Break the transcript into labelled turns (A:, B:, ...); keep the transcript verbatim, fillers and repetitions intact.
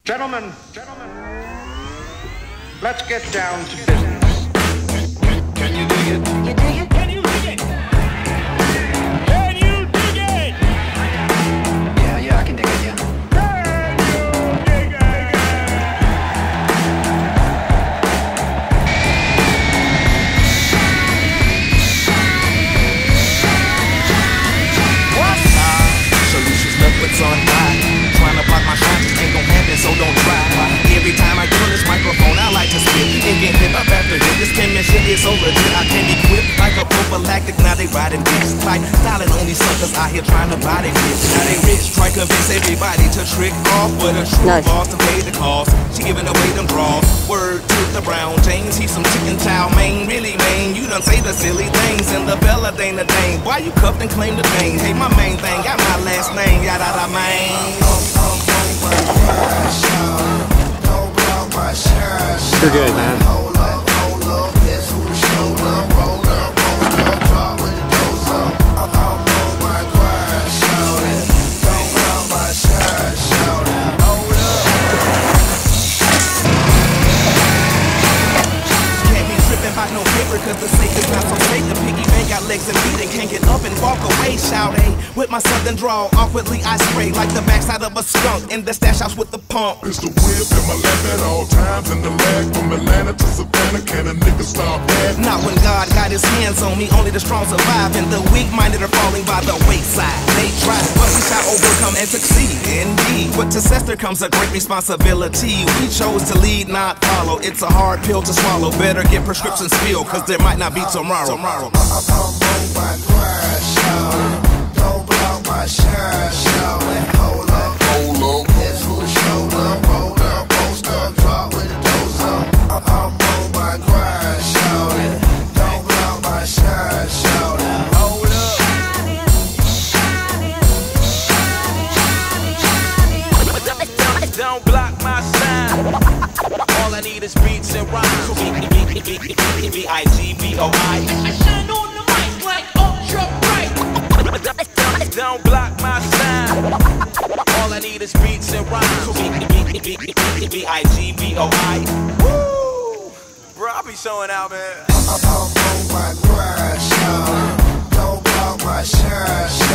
A: Gentlemen, gentlemen, let's get down to business.
B: Can you dig it?
C: You dig it?
D: Can you dig it? Can you dig it?
C: Yeah, yeah, I can dig it, yeah.
D: Can you dig it?
B: What's up? Solutions left what's on high. Trying to block my shine just ain't gon' happen, so don't try. Every time I get on this microphone, I like to spit and get hit up after hit. This penmanship is so legit, I can't be quick like a prophylactic. Now they riding dicks tight, styling only suckers out here trying to buy they bitch. Now they rich, try convince everybody to trick off with a true
E: Nice.
B: boss to pay the cost. She giving away them draws. Word to the Brown James, he's some chicken chow mein. Really, man, you done say the silly things in the Bella Dana Dane. Why you cuffed and claim the thing? Hey, my main thing, got my last name, yada da man.
E: You're good, man.
B: No paper, cause the safe is not so safe. The piggy bank got legs and feet and can't get up and walk away. Shout, hey, with my southern drawl, awkwardly I spray like the backside of a skunk in the stash house with the pump.
F: It's the whip in my lap at all times, and the lag from Atlanta to Savannah. Can a nigga stop that?
B: Not when God got his hands on me, only the strong survive, and the weak-minded are falling by the wayside. They try, but we shall overcome and succeed. Indeed, with success there comes a great responsibility. We chose to lead, not follow. It's a hard pill to swallow. Better get prescriptions filled, cause there might not be tomorrow. tomorrow.
F: Don't block my shine, shout it. Hold up, hold up. Guess who showed up? Roll up, post up, drop with the doors up. I'm on my grind, shout it. Don't block my shine, shout it. Hold up.
D: Don't block my shine. All I need is beats and rhymes. B I G B O I. I shine on the mic like ultra bright. Don't block my shine. All I need is beats and rhymes. B I G B O I. Woo! Bro, I be showing out, man.
F: I'm on my grind, shout it. Don't block my shine, shout it.